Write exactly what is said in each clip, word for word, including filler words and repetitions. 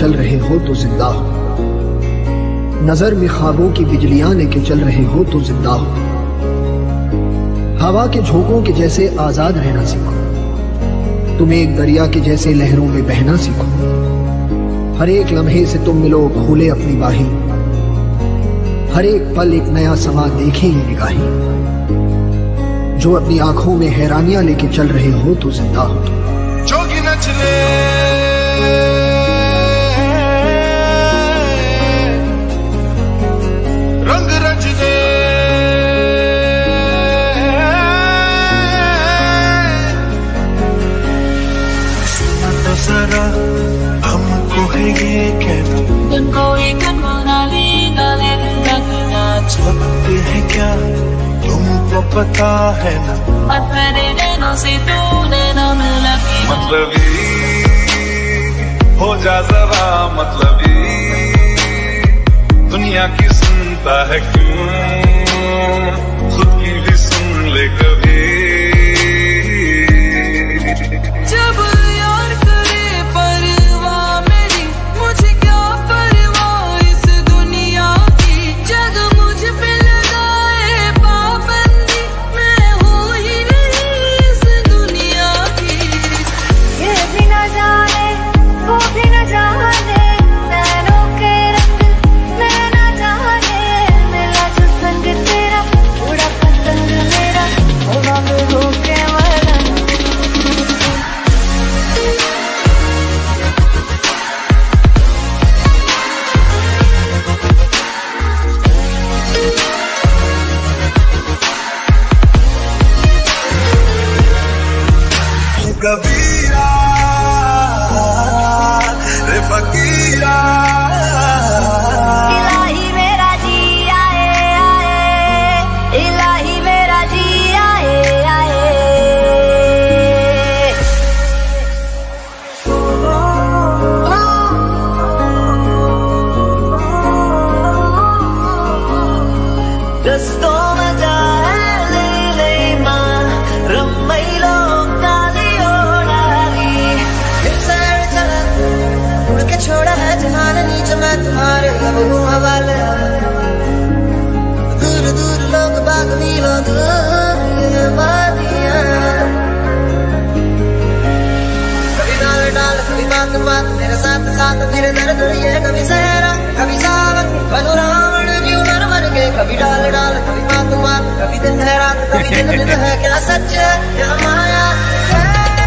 चल रहे हो तो जिंदा हो, नजर में ख्वाबों की बिजलियां लेके चल रहे हो तो जिंदा हो। हवा के झोंकों के जैसे आजाद रहना सीखो, तुम एक दरिया के जैसे लहरों में बहना सीखो। हर एक लम्हे से तुम मिलो खोले अपनी बाहें, हर एक पल एक नया समा देखे ये निगाहें। जो अपनी आंखों में हैरानियां लेके चल रहे हो तो जिंदा हो। जोगी नचले रंग रच दे, तो जरा हमको है ये कहना, तुमको एक मनाली गाले छपते हैं क्या तुमको पता है ना। से तूने ना मिला मतलबी हो जा जरा, मतलबी दुनिया की सुनता है क्यों, खुद की भी सुन ले कभी। जब यार करे परवाह मेरी, मुझे क्या परवाह इस दुनिया की। जग मुझ पे लगाए पाबंदी, मैं हूँ ही नहीं इस दुनिया की। ये भी न जाने वो भी न जाने, नैनों के रंग मैं न जाने। मिला जो संग तेरा उड़ा पतंग मेरा, हवा में होके कबीरा रे फकीरा। इलाही मेरा जी आए आए, इलाही मेरा जी आए आए। दस्तों में जाए ले ले मां रम्मई छोड़ा है जहान नीचे, मैं तुम्हारे अब हूँ हवाले। दूर दूर लोग बाग मीलों दूर वादियाँ, कभी डाल डाल कभी बात बात, मेरे साथ साथ मेरे दर्द ये। कभी सहरा कभी सावन बनो रावण जीव मर मर के। कभी डाल डाल कभी बात बात, कभी दिन है रात कभी दिन दिन है। क्या सच है क्या माया है,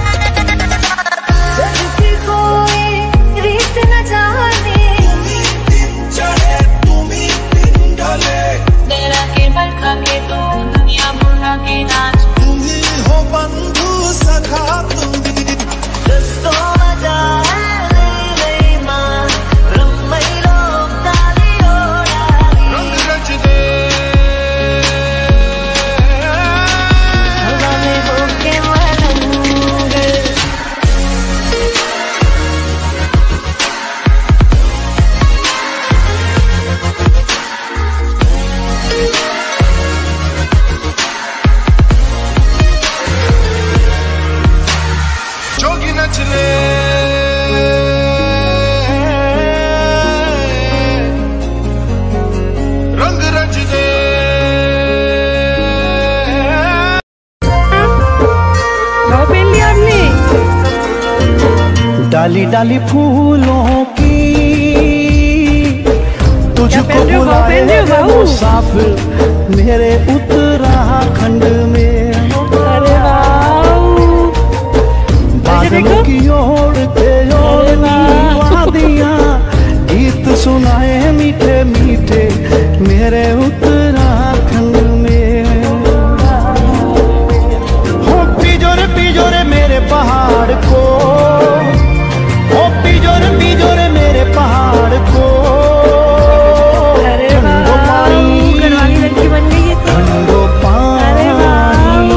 रीत न जाने। चढ़े तुम्ही दिन ढले, तेरा के बरखा के तो दुनिया भुला के नाच। तुम्ही हो बंधु सखा तुम भी, दस्तों में जाए ले ले मां रम्मई लोग डाली ओ डाली। रंग रच दे हवा में होके मलंग। जोगी नचले रंग रच दे। डाली डाली फूलों की तुझको बुलाए मुसाफिर मेरे उत्तराखंड में। बादलों की ओढ़ते ओढ़नी वादियाँ, गीत सुनाए मीठे मीठे मेरे उत्तराखंड में। हो पिजोरे पिजोरे मेरे पहाड़ को, हो पिजोरे पिजोरे मेरे पहाड़ को। ठंडो पानी ठंडो पानी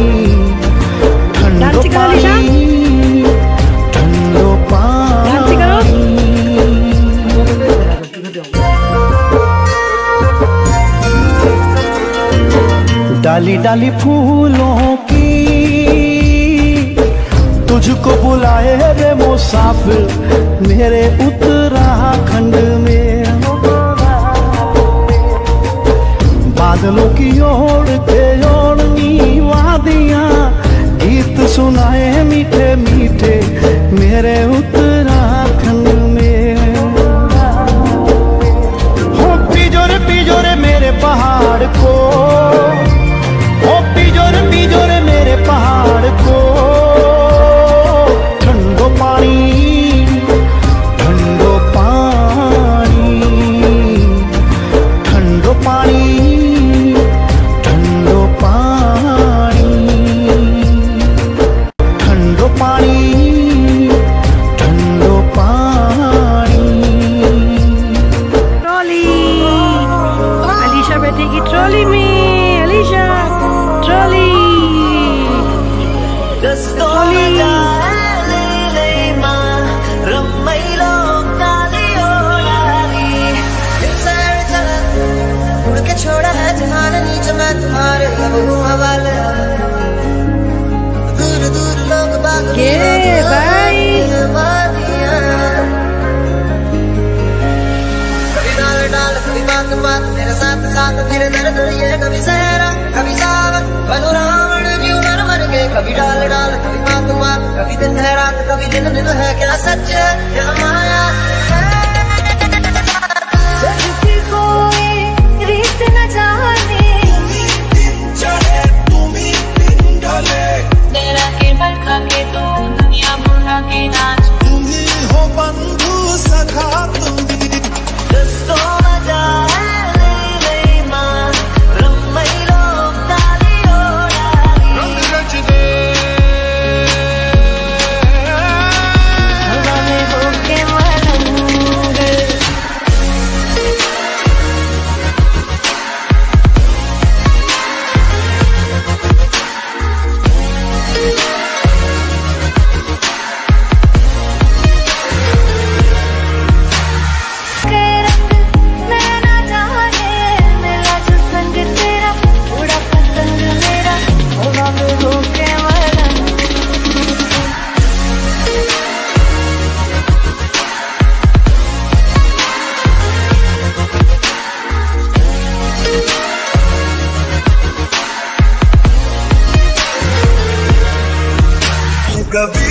ठंडो पानी ठंडो पानी। डाली डाली फूलों की तुझको बुलाए रे मुसाफिर मेरे उत्तराखंड में। बादलों की ओर के ओढ़नी वादियां गीत सुनाए मीठे मीठे मेरे उत्तराखंड में। हो पीजो रे पीजो रे मेरे पहाड़ को, हो पीजो रे पीजो रे मेरे पहाड़ को। ठंडो पानी ठंडो पानी ठंडो पानी ठंडो पानी ठंडो पानी ठंडो पानी। ट्रॉली अलीशा बैठेगी ट्रॉली में। अलीशा ट्रॉली ट्रॉली छोड़ा है जहान नीचे मैं तुम्हारे हवाले। दूर दूर लोग बाग के भाई कभी डाल डाल कभी बात बात तेरे साथ साथ फिर दर दर ये कभी सहरा कभी सावन बनो रावण जीव मर मर के। कभी डाल डाल कभी बात बात कभी दिन है रात कभी दिन दिन है क्या सच है क्या माया है। न जाने तेरा केवल का के तो दुनिया बुला के नाच। तुम ही हो बंधु सखा तुम ही जिसको मजा है ले मां रम्मई लोग ताली ओढ़ाली। रंग रच दे हवा में होके मलंग। कभी